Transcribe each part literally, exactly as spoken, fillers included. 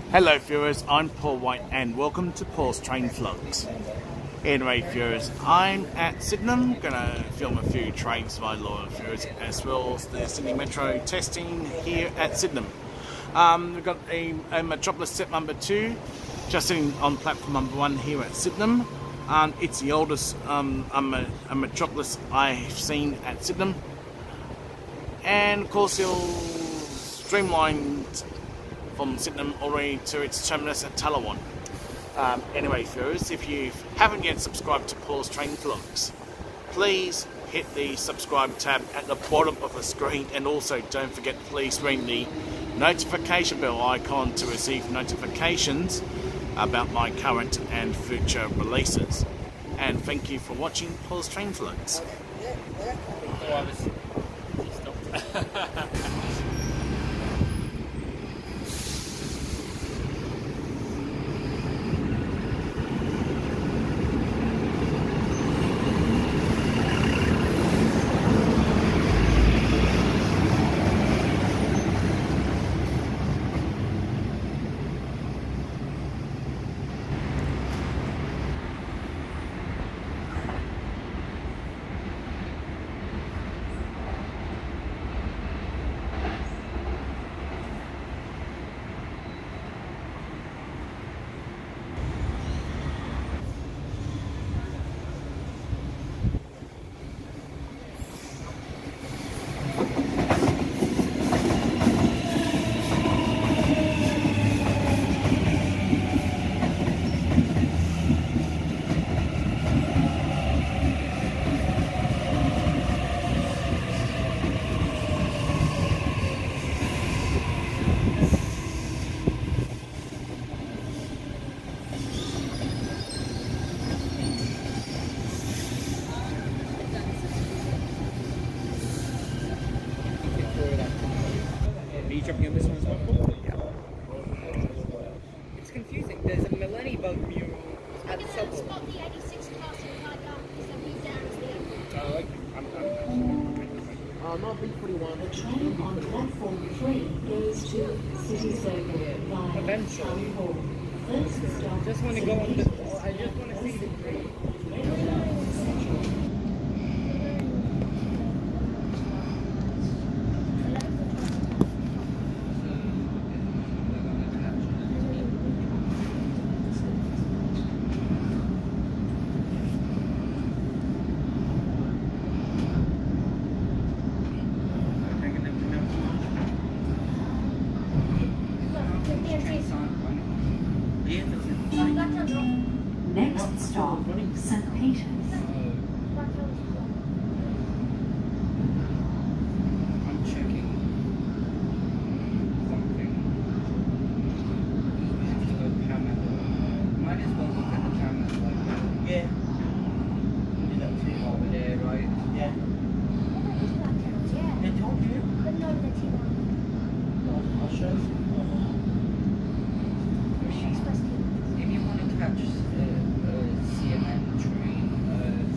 Hello viewers, I'm Paul White and welcome to Paul's Train Vlogs. Anyway viewers, I'm at Sydenham, gonna film a few trains for my loyal viewers as well as the Sydney Metro testing here at Sydenham. Um, we've got a, a Metropolis set number two, just sitting on platform number one here at Sydenham. Um, it's the oldest um, a, a Metropolis I've seen at Sydenham. And of course it'll streamline from Sydenham already to its terminus at Talawan. Um, anyway viewers, if you haven't yet subscribed to Paul's Train Vlogs, please hit the subscribe tab at the bottom of the screen, and also don't forget to please ring the notification bell icon to receive notifications about my current and future releases. And thank you for watching Paul's Train Vlogs. Are you jumping on this one as well? Yeah. It's confusing. There's a Millennium Bug mural at the subway. Spot the eighty-six class in Canada because they'll be down as the Oh, okay. I'm, I'm, I'm, Uh, not B forty-one. The train on platform three goes to City Circle via Eventually. Town Hall. First stop. just want to go on the. I just want to see the train. Next stop, Saint Peter's. I'm checking something. We have to go camera. Might as well look at the camera. Like, yeah. Do that too over there, right? Yeah. They told you? But no, the T one. I'll show you. If you want to catch the uh, C M N train, uh,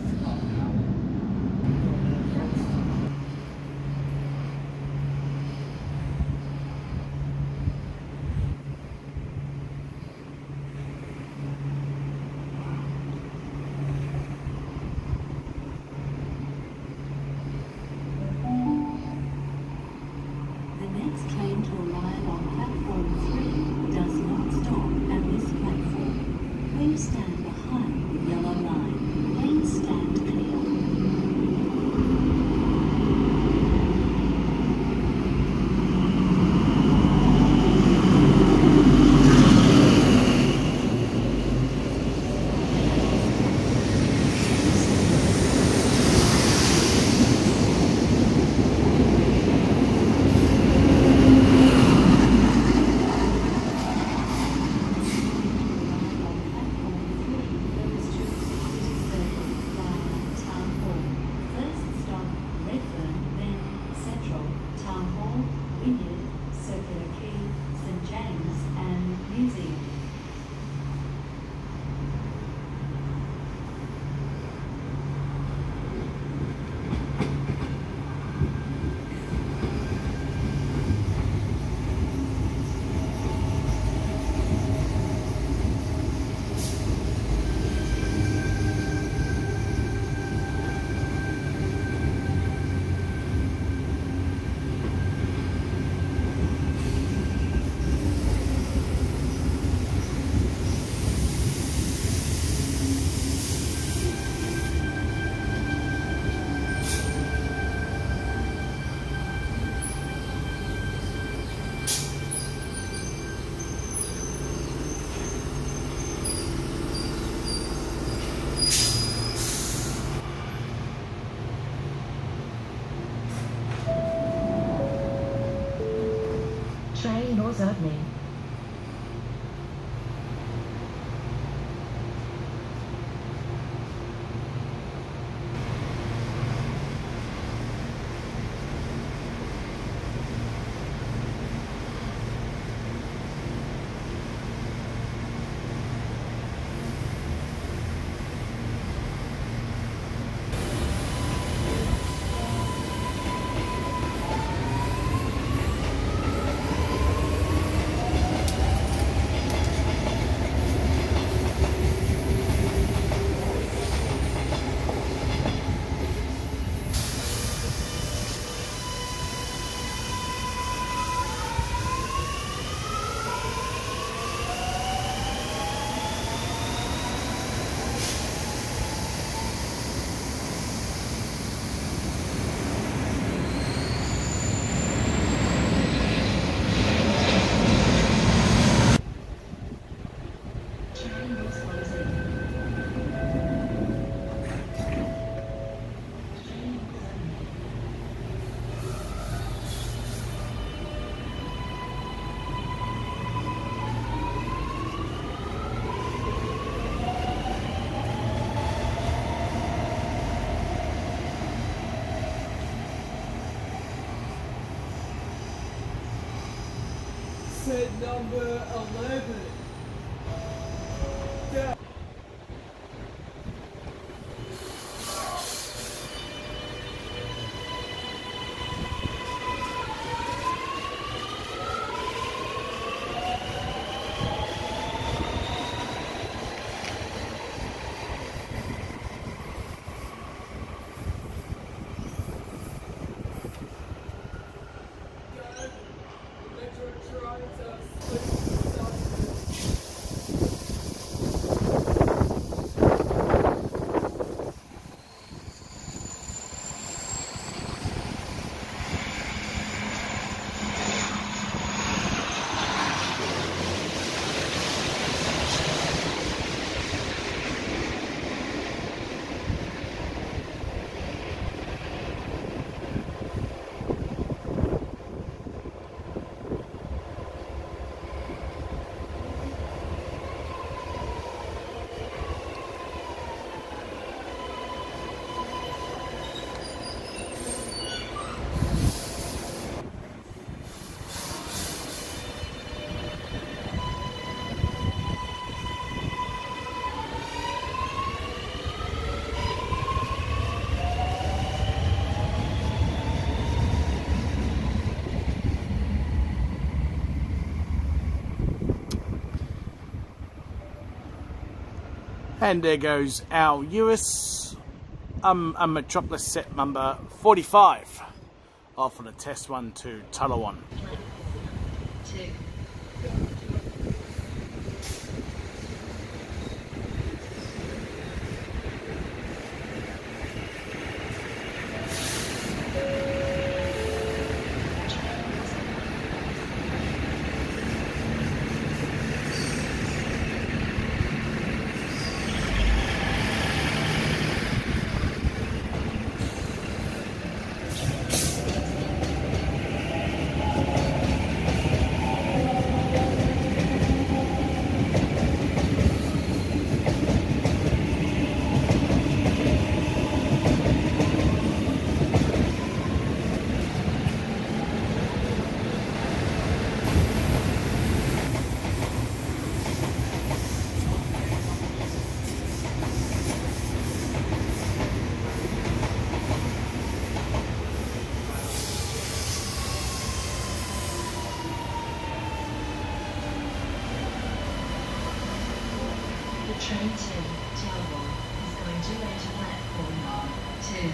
train was opening. Set number eleven. Yeah. And there goes our U S um, a Metropolis set number forty-five off on a test one to Tallawon. Two. Train to Tallawon is going to enter platform two.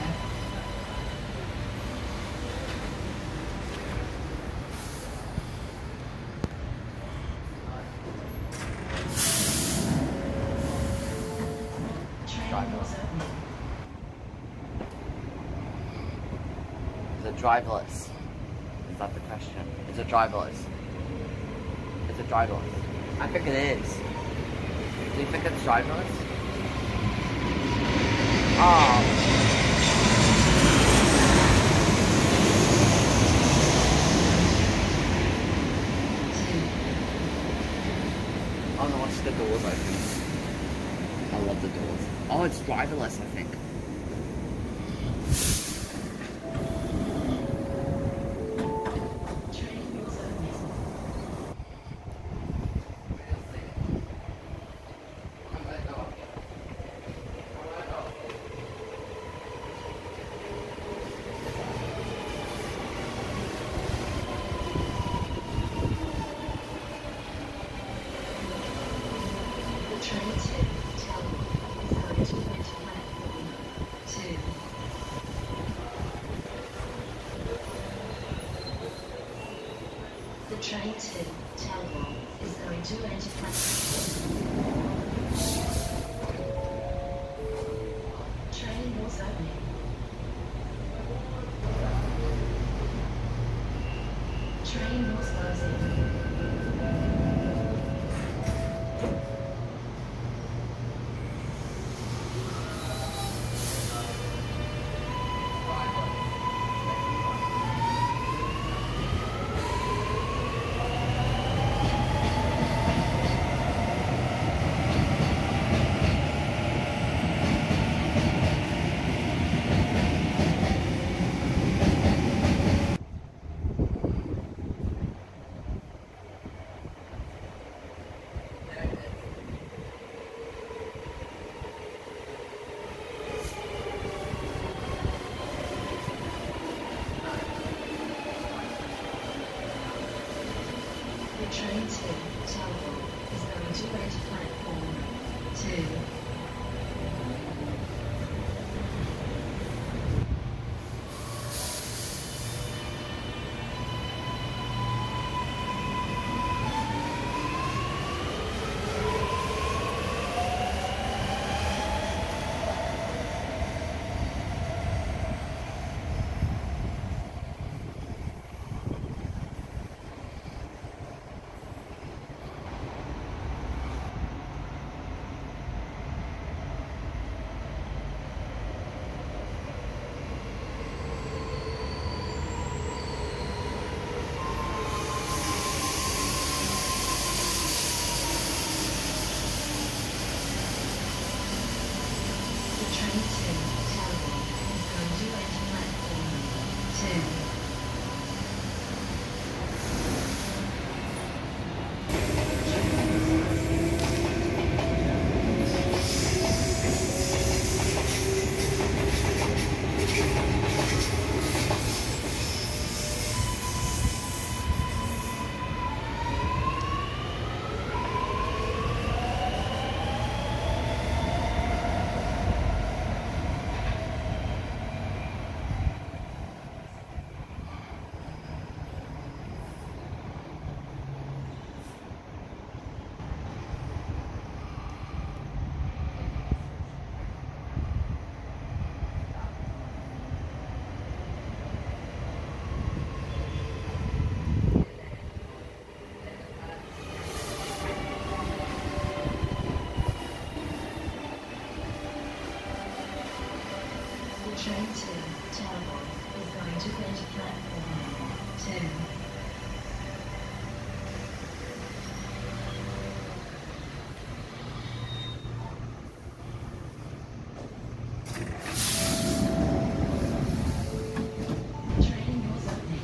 Is it driverless? Is that the question? Is it driverless? Is it driverless? I think it is. Do you think it's driverless? Oh. doors open. I love the doors. Oh, it's driverless, I think. The train to Telwall is going to enter platform. Train doors opening. Train doors closing. The train to Telwall is going to enter platform two. Train to Telwall is going to enter platform two. Train doors opening.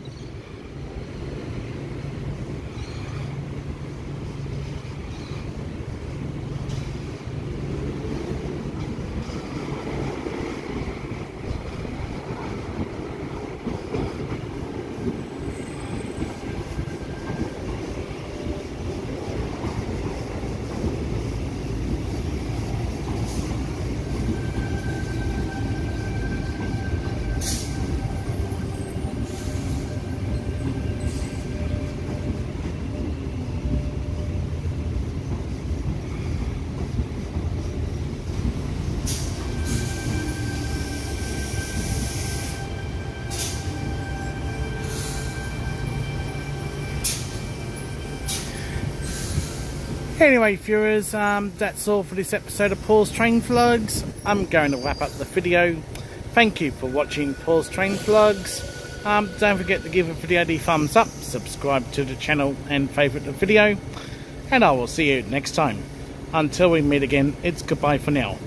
Anyway, viewers, um, that's all for this episode of Paul's Train Vlogs. I'm going to wrap up the video. Thank you for watching Paul's Train Vlogs. Um, don't forget to give the video the thumbs up, subscribe to the channel and favourite the video. and I will see you next time. Until we meet again, it's goodbye for now.